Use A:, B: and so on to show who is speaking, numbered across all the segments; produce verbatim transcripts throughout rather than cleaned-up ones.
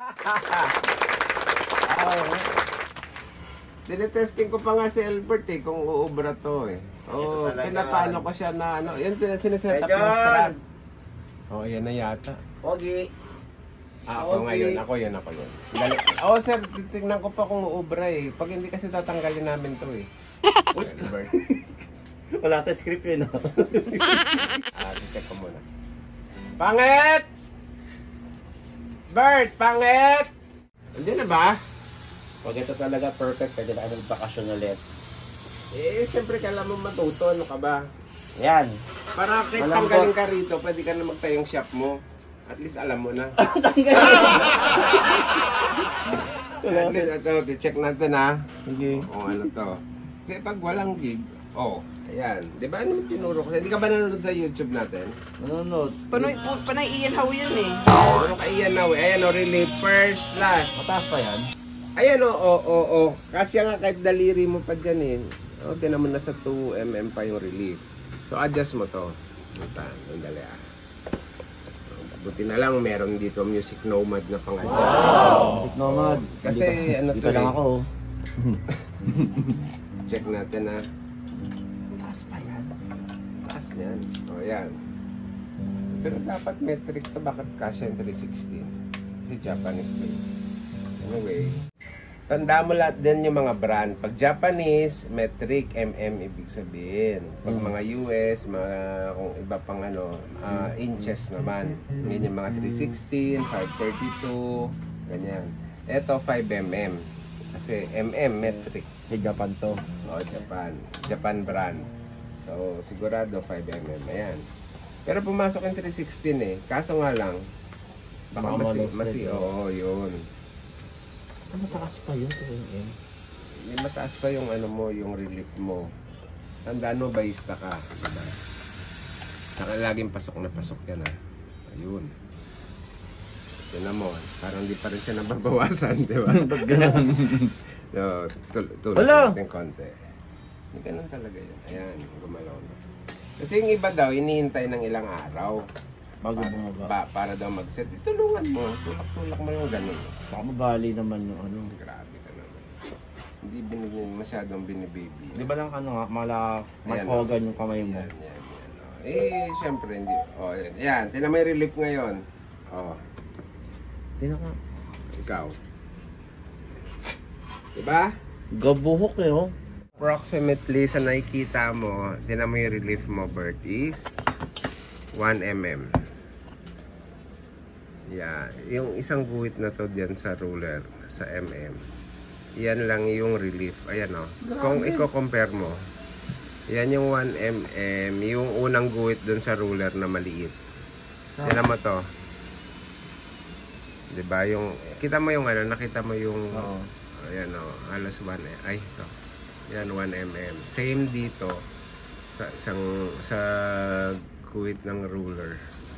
A: Oh. Tinetesting ko pa nga si Albert eh, kung uubra to eh. Oh, pinapano ko siya na ano, yan pinasineset up yung strand. Oh, yan na yata.
B: Pogi.
A: Ah, ako okay. Ngayon, ako yan, ako yan. Dali. Oh, sir, titignan ko pa kung uubra eh. Pag hindi kasi tatanggalin namin to eh. Albert.
B: Wala sa script yun, no?
A: Ah, check ko muna. Pangit! Bert, pangit! Hindi na ba?
B: Pag ito talaga perfect, pwede na kami bakasyon ulit.
A: Eh, siyempre kailangan mo matuto, ano ka ba?
B: Yan.
A: Para kahit tanggalin ka rito, pwede ka na magtayong shop mo. At least alam mo na. At least, ito, check natin ha.
B: Okay.
A: Kung ano to. Kasi pag walang gig, oh, ayan. Di ba ano tinuro ko? Hindi ka ba nanonood sa YouTube natin?
B: Nanonood.
C: Panoy, panay Ian How yun eh.
A: Ano ka Ian How? Ayan o, relief first, last.
B: Mataas pa yan?
A: Ayan o, o, o, o. Kasi nga kahit daliri mo pa dyan eh. O, tinan mo na sa two millimeter pa yung relief. So, adjust mo to. Buta, sandali ah. Buti na lang, meron dito Music Nomad na pangalan.
B: Wow! Music Nomad.
A: Kasi
B: dito,
A: ano
B: dito
A: to
B: lang
A: eh.
B: ako.
A: Check natin ha. Taas pa yan. Taas yan. O, yan. Pero dapat metric to. Bakit kasya yung three sixteen? Kasi Japanese plate. Anyway. Tanda mo lahat din yung mga brand. Pag Japanese, metric, mm ibig sabihin. Pag mga U S, mga kung iba pang ano, uh, inches naman. Yan yung mga three sixteen, five thirty-two, ganyan. Ito five millimeter. Kasi mm, metric.
B: Sa Japan to.
A: O, Japan. Japan brand. So, sigurado five millimeter. Ayan. Pero pumasok yung three sixteen eh. Kaso nga lang, baka masi, masi, oo, yun.
B: Ah, mataas pa yun, two millimeter.
A: May mataas pa yung ano mo, yung relief mo. Tandaan mo, bayista ka. Diba? Saka laging pasok na pasok yan ha. Ayun. Tinan mo, parang di pa rin siya nababawasan, di ba?
B: Ba't ganun?
A: So, tul tulad natin konti. Hindi ganun talaga yun. Ayan, gumalaw na. Kasi yung iba daw, inihintay ng ilang araw.
B: Bago
A: para,
B: bumaba.
A: ba, para daw mag-set. Itulungan mo. Tulak-tulak mo yung ganun.
B: Baka mabali naman yung ano.
A: Grabe ka naman. Hindi binigyan masyadong binibaby.
B: Di ba lang ano nga, mala magkogan yung kamay mo?
A: Yan, yan, yan. Oh. Eh, syempre hindi. Oh, yan. Yan, tinan mo yung relief ngayon. Oh.
B: Tinan ka.
A: Ikaw. Diba?
B: Gabuhok eh oh.
A: Approximately sa nakikita mo, tinan mo yung relief mo, Bert, is one millimeter. Yeah, yung isang guhit na to diyan sa ruler, sa mm. Yan lang yung relief. Ayan o. Oh. Kung i-compare mo, yan yung one millimeter, yung unang guhit dun sa ruler na maliit. Tinan mo to. Diba? Yung, kita mo yung ano, nakita mo yung,
B: oo.
A: Ayan o, oh, halos one, ay ito. Yan, one millimeter. Same dito, sa isang, sa guhit ng ruler.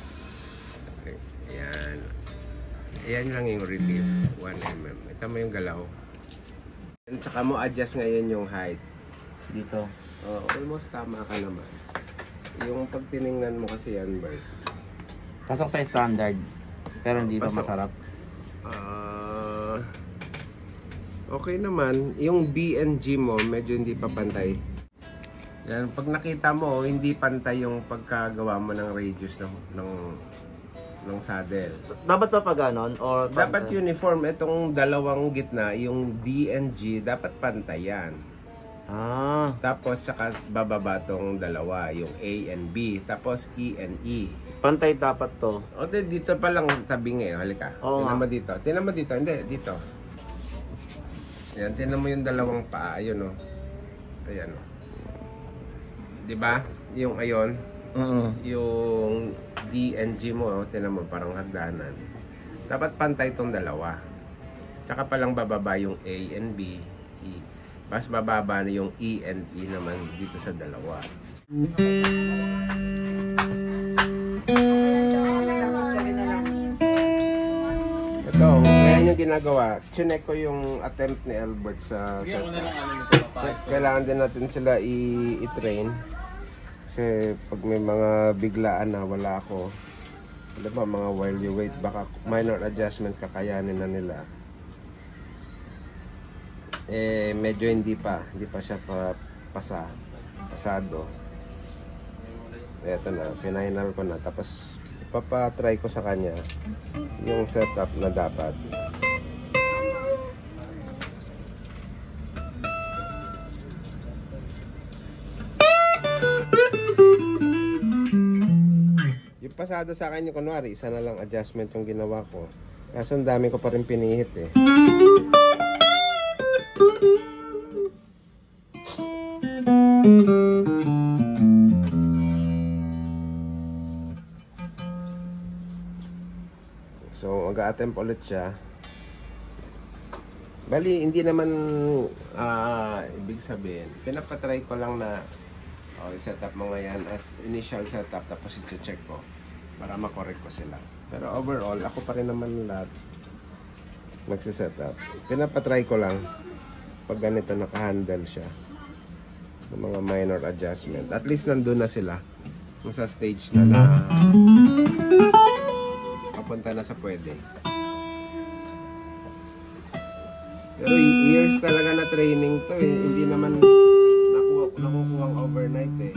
A: Yan. Yan lang yung relief. one millimeter. Ito mo yung galaw. At saka mo adjust ngayon yung height.
B: Dito.
A: Oh, almost tama ka naman. Yung pag tiningnan mo kasi yan, Bert.
B: Pasok sa standard. Pero hindi pa
A: Pasok.
B: masarap.
A: Uh, okay naman. Yung B and G mo, medyo hindi pa pantay. Yan, pag nakita mo, hindi pantay yung pagkagawa mo ng radius ng, ng ng saddle.
B: Dapat pa pa ganon? Or
A: dapat uniform. Itong dalawang gitna, yung D and G, dapat pantay yan.
B: Ah.
A: Tapos, saka bababa tong dalawa, yung A and B. Tapos, E and E.
B: Pantay dapat to.
A: O, dito pa lang tabi ngayon. Halika.
B: Oo,
A: tinan
B: nga.
A: mo dito. Tinan mo dito. Hindi, dito. Ayan, tinan mo yung dalawang paa. Ayun, o. Ayan, o. Diba? Yung ayon.
B: Uh-uh.
A: Yung D and G mo, oh, tinan mo, parang hagdanan. Dapat pantay itong dalawa. Tsaka palang bababa yung A and B, E. Mas bababa na yung E and E naman dito sa dalawa. Ito, ngayon yung ginagawa. Chinek ko yung attempt ni Albert sa setup. So, kailangan din natin sila i-train. Kasi pag may mga biglaan na wala ako, Ano ba, mga while you wait, baka minor adjustment kakayanin na nila. Eh, medyo hindi pa. Hindi pa siya pa, pasa, pasado. Eto na, final ko na. Tapos, ipapatry ko sa kanya yung setup na dapat. Yung pasado sa akin yung kunwari, isa na lang adjustment yung ginawa ko. Kaso ang dami ko pa rin pinihit eh. So, mag-a-attempt ulit siya. Bali, hindi naman uh, ibig sabihin. Pinapatry ko lang na oh, set up mo ngayon as initial setup, tapos i-check ko para makorek ko sila. Pero overall, ako pa rin naman lahat magsiset up. Pinapatry ko lang pag ganito naka-handle siya ng mga minor adjustment. At least nandun na sila sa stage na na papunta na sa pwede. Pero years talaga na training to eh. Hindi naman nakuha, nakukuha ang overnight eh.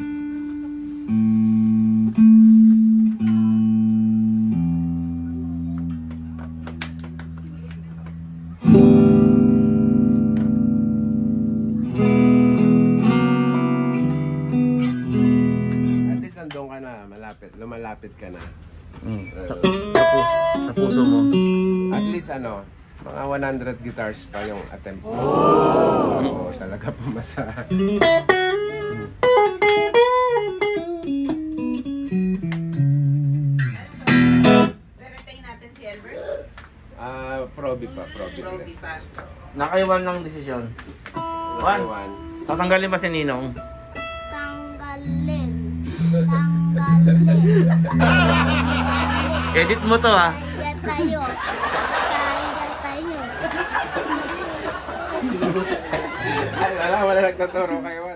A: At least nandun ka na, malapit, lumalapit ka na.
D: Mm. Sa, sa, pu sa puso mo.
A: At least ano, mga one hundred guitars pa yung attempt ko. Oo, talaga pumasa.
C: Re-retain natin si Albert?
A: Ah, probi pa, probi.
C: Proby pa.
D: Nakaiwan ng desisyon.
A: One.
D: One. Tatanggalin ba si Ninong?
E: Tanggalin. Tanggalin.
D: Edit mo to ha.
E: Yan tayo. Tanggal tayo.
A: Ay, alam mo na nagtuturo kayo.